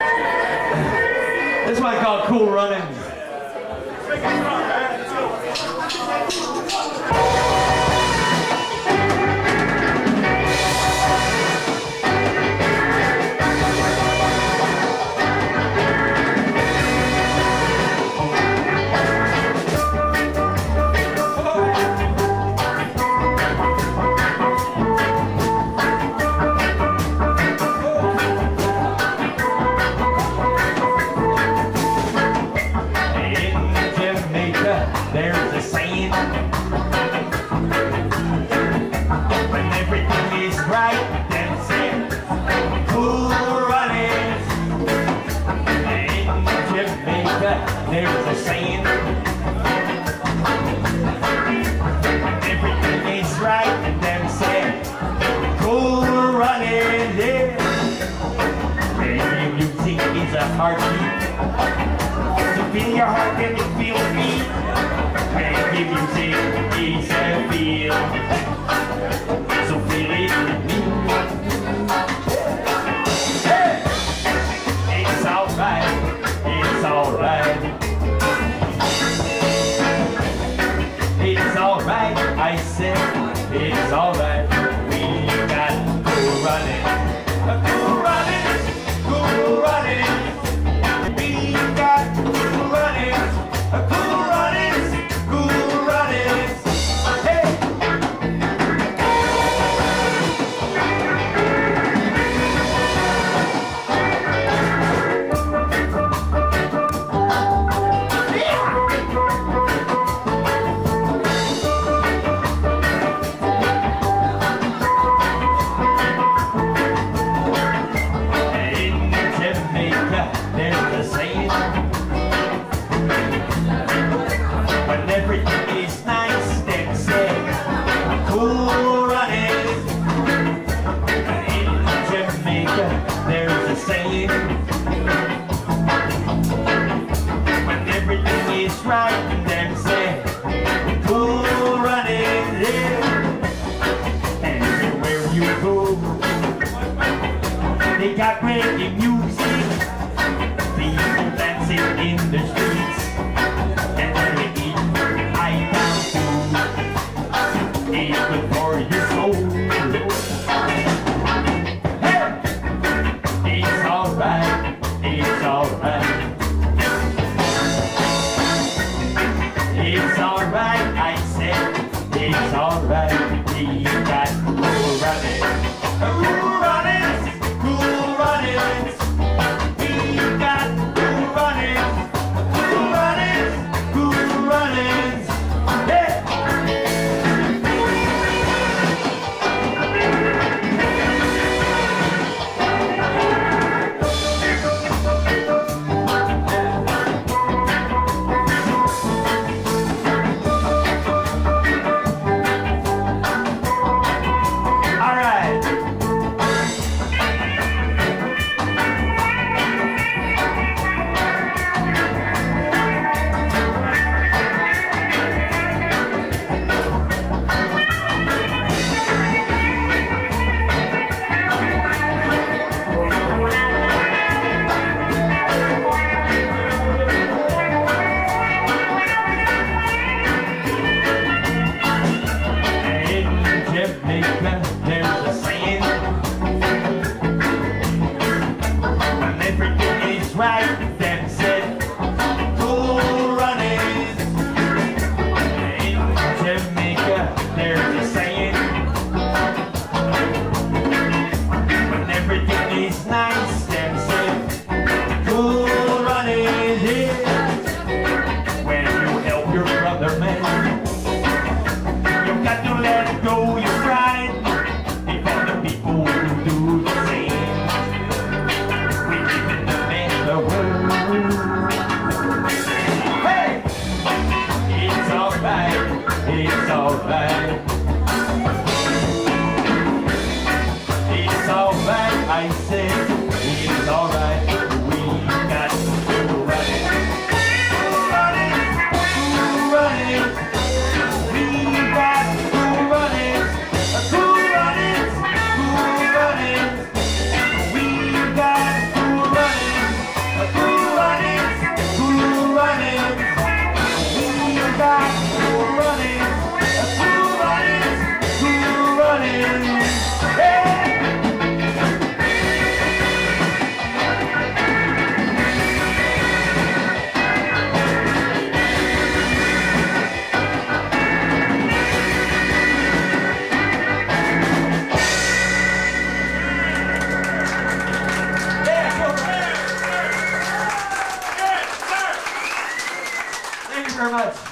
This one called Cool Runnings. There's a saying, when everything is right, then say, cool runnings. In Jamaica, there's a saying, when everything is right, then say, cool runnings. Yeah. Reggae music is a heartbeat. To feel your heart and you feel me. Reggae music is a feel, so feel it with me. Hey! It's alright, it's alright. It's alright, I said, it's alright. We got cool running, cool running, cool running. We got cool running, cool running. When everything is right, and then say, cool running, yeah. Everywhere you go, they got reggae music, people dancing in the streets, and they eat high-down food. It's good for your soul. Hey! It's alright. It's alright. It's alright, I said. It's alright. We got cool running. Cool running. Cool running. We got cool running. Cool running. Cool running. Yeah. Right, then said, cool running. In Jamaica, there's a saying, when everything is nice, then said, cool running. Yeah. When you help your brother, man, you got to let go your pride. If other people do the same, we live in the world. very much.